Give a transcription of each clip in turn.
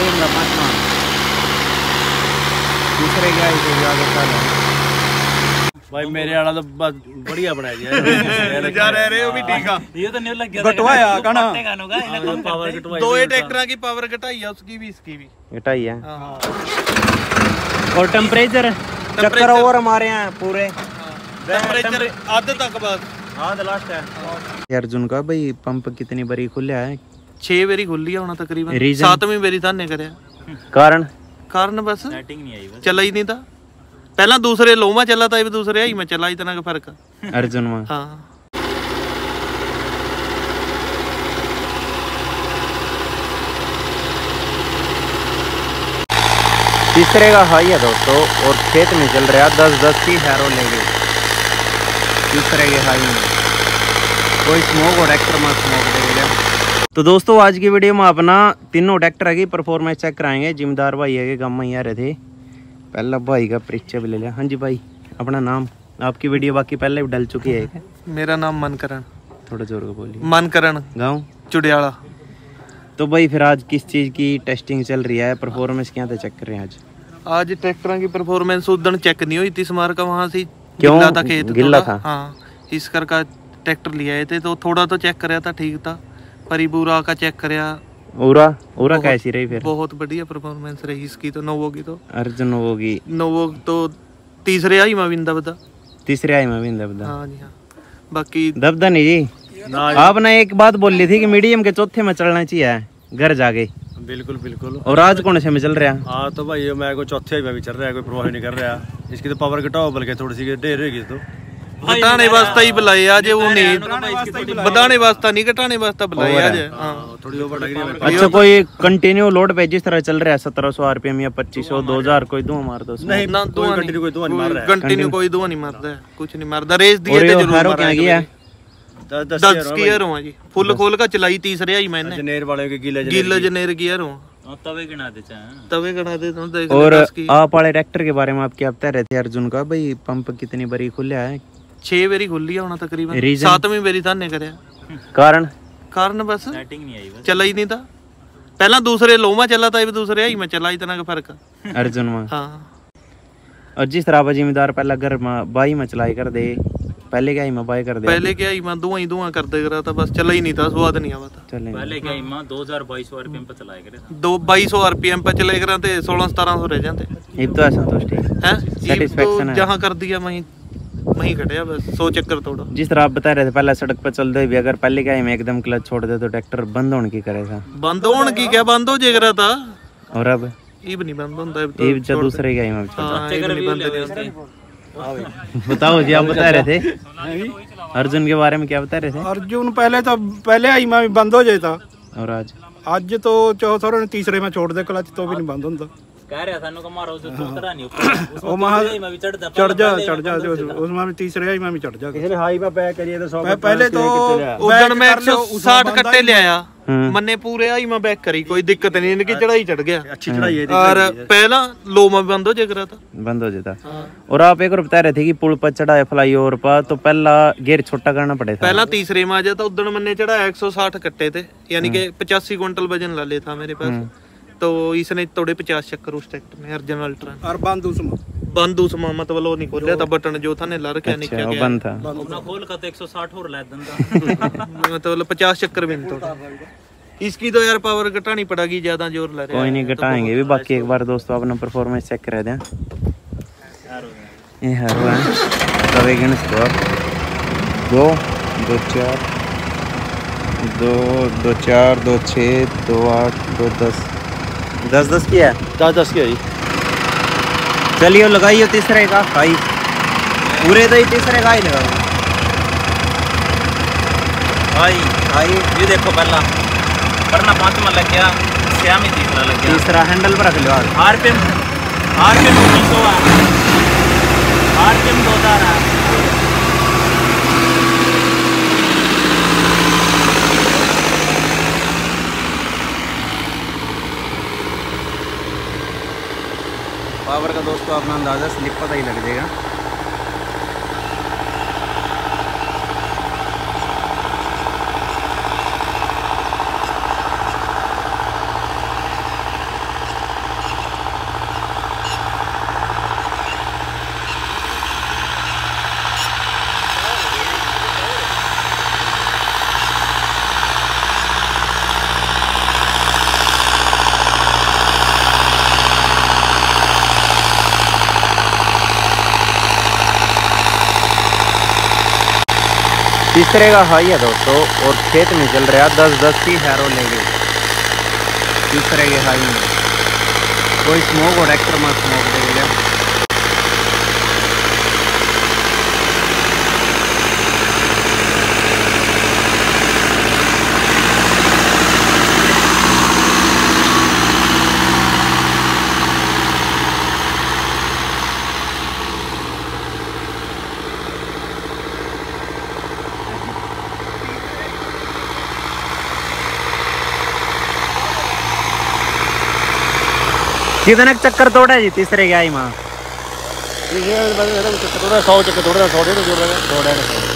दूंगा 5वां। तीसरे क्या भाई मेरे वाला तो बस बढ़िया बनाया दिया जा रहे हो भी ठीक है। ये तो नहीं लग गया घटवाया गाना पावर घटवाया। दो ही ट्रैक्टरों की पावर घटाई है, उसकी भी इसकी भी घटाई है। और टेम्परेचर चक्कर और हमारे यहाँ पूरे टेम्परेचर आधे तक बस आधा लास्ट है। अर्जुन का भाई पंप कितनी बारी खुलिया है? 6 बारी खुली होना तकरीबन। 7वीं बारी थाने करया। कारण बस सेटिंग नहीं आई, बस चला ही नहीं था। पहला दूसरे लो में चला था, ये दूसरे आई में चला, इतना का फर्क है अर्जुन में। हाँ तीसरे का हाई है दोस्तों, और खेत में चल रहा 10-10 की हैरो लेंगे तीसरे के हाई में। कोई स्मोक और ट्रैक्टर में स्मोक देगा। तो दोस्तों आज की वीडियो में अपना तीनों ट्रैक्टर की परफॉर्मेंस चेक कराएंगे। जिम्मेदार भाई है कि गाँव में ही आ रहे थे। पहला भाई का परिचय भी ले लिया। हाँ जी भाई, अपना नाम? आपकी वीडियो बाकी पहले भी डल चुकी है क्या? मेरा नाम मनकरण। थोड़ा जोर को बोलिए। मनकरण, गाँव चुडियाला। तो भाई फिर आज किस चीज़ की टेस्टिंग चल रही है, परफॉर्मेंस क्या था चेक कर रहे हैं आज ट्रैक्टरों की परफॉर्मेंस उधर चेक नहीं हुई थी स्मार का, वहाँ से क्यों? गिल्ला था खेत, गिल्ला था। हाँ, इस कर का ट्रैक्टर ले आए थे तो थोड़ा तो चेक कराया था, ठीक था। परिबूरा का चेक कराया। उरा कैसी रही फिर? बहुत बढ़िया परफॉर्मेंस रही इसकी तो। नोवो की तो अर्जुन होगी। नोवो तो तीसरे आई में बिंदा बता। तीसरे आई में बिंदा बता। हाँ जी हाँ। बाकी दबदा नहीं जी। आपने एक बात बोली थी कि मीडियम के चौथे में चलना चाहिए घर जाके। बिल्कुल बिल्कुल। और आज कौन से में चल रहा है? हाँ तो भाई मैं को चौथे में भी चल रहा है, कोई परवाह नहीं कर रहा। इसकी तो पावर घटाओ, बल्कि थोड़ी सी ढेर रहेगी। तो घटाने वास्ता ही बुलाए आज, वो नहीं बढ़ाने वास्ता नहीं, घटाने वास्ता बुलाए आज। थोड़ी ओवर लग रही है। अच्छा कोई कंटिन्यू लोड पे जिस तरह चल रहा है 1700 RPM या 2500 2000 कोई धुआं मार दो? नहीं ना, कंटिन्यू कोई धुआं नहीं मार रहा है। कंटिन्यू कोई धुआं नहीं मारता है, कुछ नहीं मारता। रेस दिए थे जरूर क्या गया 10 गियर हुआ जी, फुल खोल का चलाई तीसरे आई मैंने। जनेर वाले के गीला जनेर गियर हुआ, तवे गिना देते हैं, तवे गिना देते हैं। देख और आप वाले ट्रैक्टर के बारे में आप क्या बता रहे थे अर्जुन का भाई? पंप कितनी बारी खुला है? 6 बारी खुली होना तकरीबन। 7वीं बारी थाने करया। कारण बस सेटिंग नहीं आई, बस चला ही नहीं था। पहला दूसरे लो में चला था, ये दूसरे आई में चला, इतना का फर्क है अर्जुन में। हाँ। और जिस तरह जिम्मेदार पहला घर में बाई में चलाई कर दे, पहले क्या ही में बाई कर दे, पहले क्या ही में धुआं कर दे रहा था, बस चला ही नहीं था, स्वाद नहीं आवा था। पहले क्या ही में 2200 RPM पे चलाया करे था। 2200 RPM पे चले करे थे, 1600-1700 रह जाते। अब तो संतुष्ट है, सेटिस्फैक्शन है। जहाँ कर दिया वहीं घटिया, बस 100 चक्कर तोड़ो। जिस तरह आप बता रहे थे पहले सड़क पर चल दे भी, अगर पहले क्या ही में एकदम क्लच छोड़ दे तो ट्रैक्टर बंद होने की करेगा। बंद होने की क्या, बंद हो जाएगा था। और अब नहीं बंद होता तो दूसरे क्या ही में बंद। बताओ जी, आप बता रहे थे अर्जुन के बारे में, क्या बता रहे थे? अर्जुन पहले आई में बंद हो जाता, और आज तो चौथे ने तीसरे में छोड़ दे क्लच तो भी नहीं बंद होता। कह रहा था नो मारो उसे तो उतरा नहीं ऊपर, वो महा चढ़ जा उसमें भी तीसरे आई में भी चढ़ जा। इसने हाई पे पैक करिए तो 100 पहले तो उधर में 160 कट्टे ले आया, मन्ने पूरे आई में बैक करी, कोई दिक्कत नहीं, इनकी चढ़ाई चढ़ गया। अच्छी चढ़ाई है। और पहला लो में बंद हो जाएगा था, बंद हो जाता। और आप एक और बता रहे थे कि पुल पर चढ़ाए फ्लाई ओवर पर तो पहला गियर छोटा करना पड़े था। पहला तीसरे में आ जाता, उधर मैंने चढ़ाया 160 कट्टे थे, यानी कि 85 क्विंटल वजन ला लेता मेरे पास। तो इसने थोड़े 50 चक्कर उस ट्रैक्टर में, अर्जुन अल्ट्रा। और बंद उसमें मतलब वो नहीं खोला था, बटन जो था ने ला रखा नहीं, क्या बंद था अपना खोल का तो 160 और ला देता, मतलब 50 चक्कर भी नहीं तोड़ा। इसकी तो यार पावर घटानी पड़ेगी, ज्यादा जोर ला रहे। कोई नहीं, घटाएंगे भी। बाकी एक बार दोस्तों अपना परफॉर्मेंस चेक करा दें। ये हर तवे गिन स्कोर 2 2 4 2 2 4 2 6 2 8 2 10 10 की है, 10 की है। चलिए लगाइए तीसरे का भाई, पूरे तो ही तीसरे का ही लगाओ भाई। ये देखो पहला वरना 5वां लग गया, श्याम ही तीसरा लग गया। तीसरा हैंडल पर रख लो। RPM 1900 है, RPM 2000 है। पावर का दोस्तों अपना अंदाजा स्लिप पता ही लग जाएगा। तीसरे का हाई है दोस्तों और खेत में चल रहा 10-10 की हैरो लेंगे। तीसरे के हाई में कोई स्मोक और ट्रैक्टर में स्मोक देगा। कितने चक्कर तोड़ा जी तीसरे के आई माँ? 100 चक्कर तोड़ रहा, 100 तो जोड़ रहा तोड़ा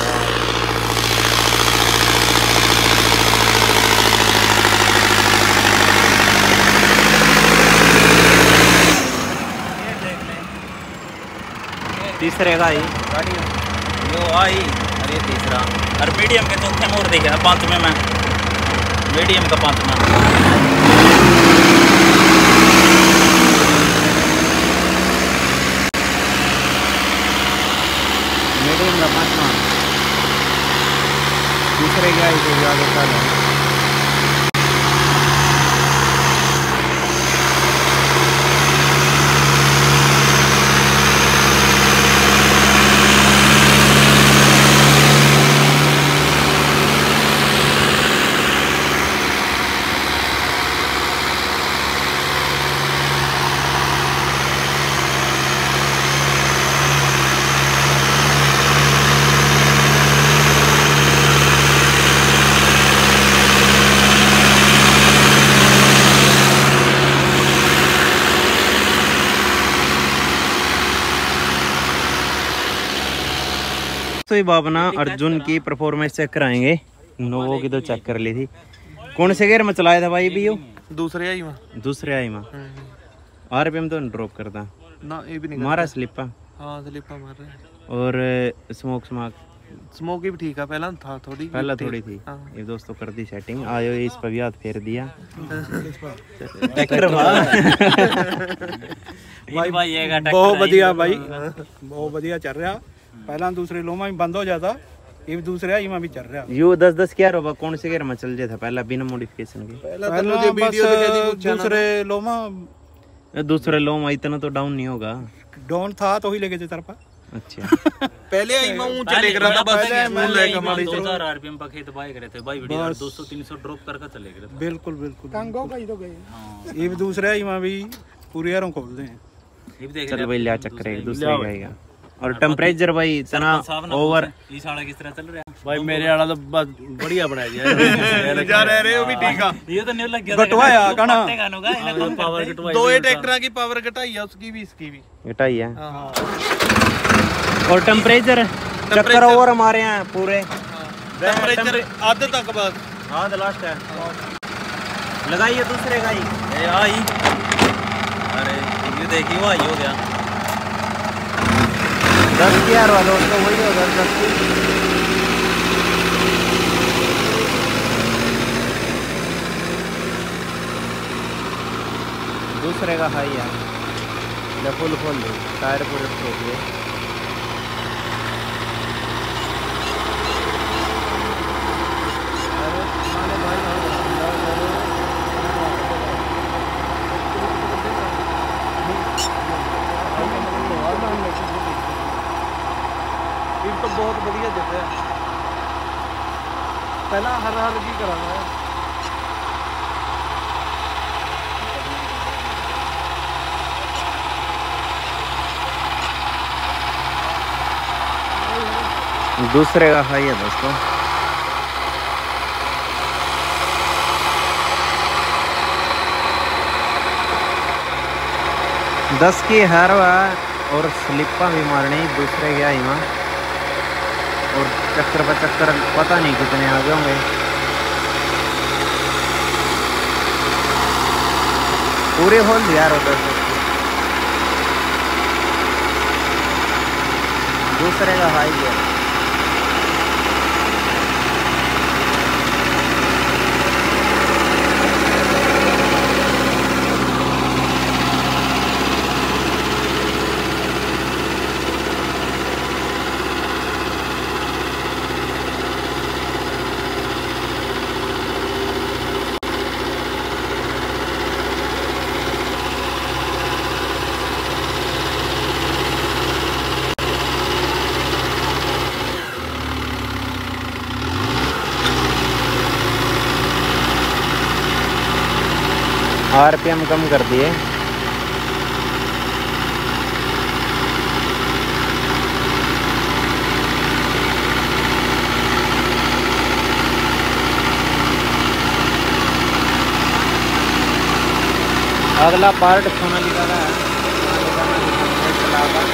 तीसरे का आई यो आई। अरे तीसरा और मीडियम के चौथे मोड़ देखे, पांचवें में मीडियम का पांचवा। मीडियम का पांचवा तीसरे का आई तो ज़्यादा साल है। तो ये बाबना अर्जुन की परफॉर्मेंस चेक कराएंगे। नोवो की तो चेक कर ली थी। कौन से गेयर में चलाया था भाई भी? दूसरे आई मां। दूसरे आई मां। आरपीएम तो ड्रॉप करता ना, ये भी नहीं मारा स्लिपा। हाँ स्लिपा मार रहा है। और स्मोक भी ठीक है, पहला था थोड़ी, पहला थोड़ी थी। ये दोस्तों कर दी सेटिंग। आयो इस पर भी हाथ फेर दिया। बहुत बढ़िया भाई, बहुत बढ़िया चल रहा। पहला दूसरे लोमा में बंद हो जाता, ये दूसरे आई में भी चल रहा। यू 10-10 क्या होगा? कौन से गेयर में चल जाता पहला बिना मॉडिफिकेशन के? पहला जो वीडियो दूसरे लोमा, दूसरे लोमा इतना तो डाउन नहीं होगा। डाउन था तो ही लेके थे तरफा। अच्छा पहले आई मैं ऊंचा लेकर रहा था, बस मैं लेकर हमारी 2000 आरपीएम पर खेत बाई करे थे भाई, वीडियो 200-300 ड्रॉप करके चले गए थे। बिल्कुल बिल्कुल कांगो का ही तो गए। ये दूसरे आई में भी पूरी यारों खोल दे। ये देख चल भाई लिया चक्कर एक दूसरे का आएगा। और टेम्परेचर भाई इतना ओवर ये साला किस तरह चल रहा है भाई? मेरे वाला तो बस बढ़िया बना दिया जा रहे हो भी ठीक है। ये तो नहीं लग गया घटवाया कना पावर घटवाया। दो ही ट्रैक्टर की पावर घटाई है, उसकी भी इसकी भी घटाई है। हाँ। और टेम्परेचर चक्कर ओवर हमारे यहाँ पूरे टेम्परेचर आधे तक बस। हाँ तो लास्ट है। लगाइए दूसरे का ही। आई। अरे ये देखिए वो आई हो गया 10 की यार वालों तो वही होगा 10 की। दूसरे का हाई है। फुल खोल दो, टायर पूरे ठोक दिए। तो बहुत बढ़िया जगह है। पहला हर हर की कराना है। दूसरे का हाई है दोस्तों। दस की हरवा और स्लिपा भी मारनी दूसरे क्या ही माँ। और चक्कर पर चक्कर पता नहीं कितने आगे होंगे। पूरे होल यार उधर दूसरे का हाई है। आरपीएम कम कर दिए। अगला पार्ट सोनालिका का है, सोनालिका में चलागा